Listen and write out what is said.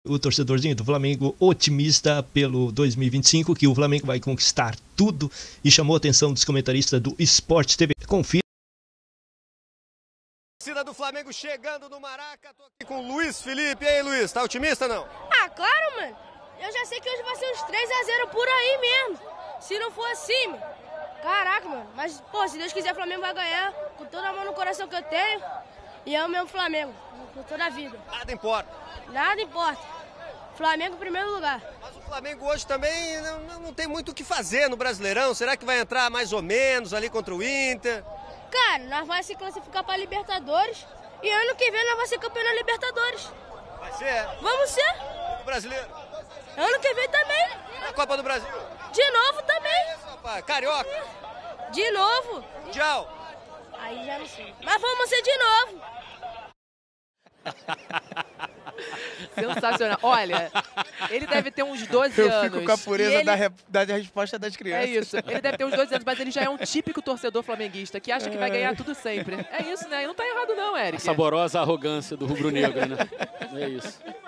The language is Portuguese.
O torcedorzinho do Flamengo otimista pelo 2025, que o Flamengo vai conquistar tudo, e chamou a atenção dos comentaristas do Sport TV. Confira. Torcida do Flamengo chegando no Maraca, tô aqui com o Luiz Felipe. E aí, Luiz, tá otimista ou não? Ah, claro, mano. Eu já sei que hoje vai ser uns 3-0 por aí mesmo. Se não for assim, mano. Caraca, mano. Mas, pô, se Deus quiser, o Flamengo vai ganhar. Com toda a mão no coração que eu tenho. E amo mesmo o Flamengo. Por toda a vida. Nada importa. Nada importa. Flamengo em primeiro lugar. Mas o Flamengo hoje também não tem muito o que fazer no Brasileirão. Será que vai entrar mais ou menos ali contra o Inter? Cara, nós vamos se classificar para Libertadores. E ano que vem nós vamos ser campeão da Libertadores. Vai ser? Vamos ser. O brasileiro? Ano que vem também. A Copa do Brasil? De novo também. É isso, rapaz. Carioca? De novo. Tchau. Aí já não sei. Mas vamos ser de novo. Sensacional. Olha, ele deve ter uns 12 anos. Eu fico com a pureza ele... da resposta das crianças. É isso. Ele deve ter uns 12 anos, mas ele já é um típico torcedor flamenguista que acha que vai ganhar tudo sempre. É isso, né? E não tá errado não, Eric. A saborosa arrogância do rubro-negro, né? É isso.